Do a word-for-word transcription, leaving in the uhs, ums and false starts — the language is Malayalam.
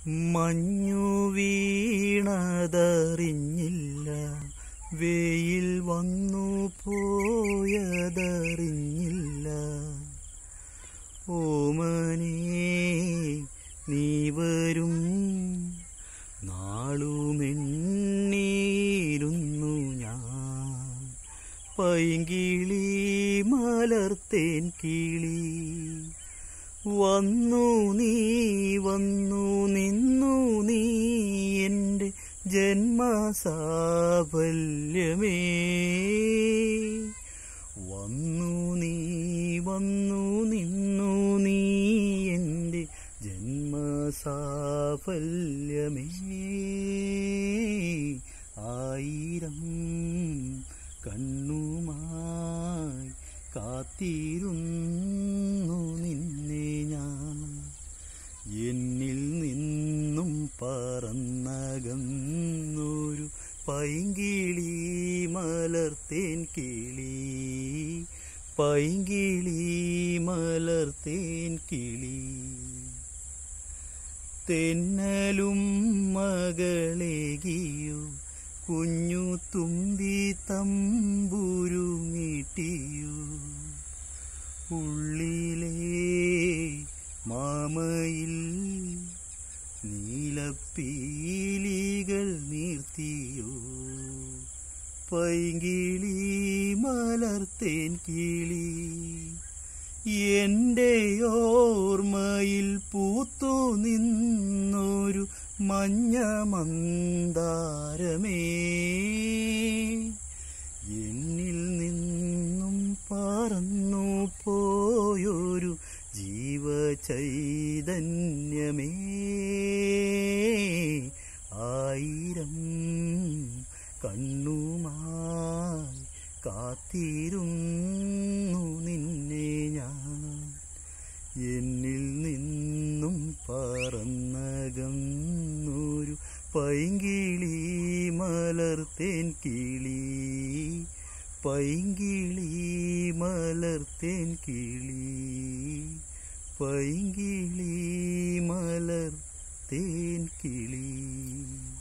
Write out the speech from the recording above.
മഞ്ഞു വീണതറിഞ്ഞില്ല, വെയിൽ വന്നു പോയതറിഞ്ഞില്ല. ഓമനേ നീ വരും നാളുമെണ്ണീരുന്നു ഞാൻ. പൈങ്കിളി മലർത്തേൻ കിളി വന്നു നീ വന്നു നിന്നു നീ എൻ്റെ ജന്മസാഫല്യമേ. വന്നു നീ വന്നു നിന്നു നീ എൻ്റെ ജന്മസാഫല്യമേ. ആയിരം കണ്ണുമായി കാത്തിരുന്നു നിന്നെ ഞാൻ. എന്നിൽ നിന്നും പറന്നകന്നൊരു പൈങ്കിളി മലർത്തേൻ കിളി, പൈങ്കിളി മലർത്തേൻ കിളി. തെന്നലും മകളേകിയോ കുഞ്ഞു തുമ്പി തമ്പുരു മീട്ടിയോ. ഉള്ളിലെ മാമയിൽ നീലപ്പീലികൾ നീർത്തിയോ. പൈങ്കിളി മലർത്തേൻ കിളി എൻ്റെ ഓർമ്മയിൽ പൂത്തു നിന്നൊരു മഞ്ഞ മന്ദാരമേ. എന്നിൽ നിന്നും പറന്നു പോയൊരു ജീവചൈതന്യമേ. ആയിരം കണ്ണുമായി കാത്തിരുന്നു നിന്നെ ഞാൻ. എന്നിൽ നിന്നും പറന്നകന്നൊരു പൈങ്കിളി മലർത്തേൻ കിളി, പൈങ്കിളി മലർത്തേൻ കിളി, പൈങ്കിളി മലർത്തേൻ കിളി.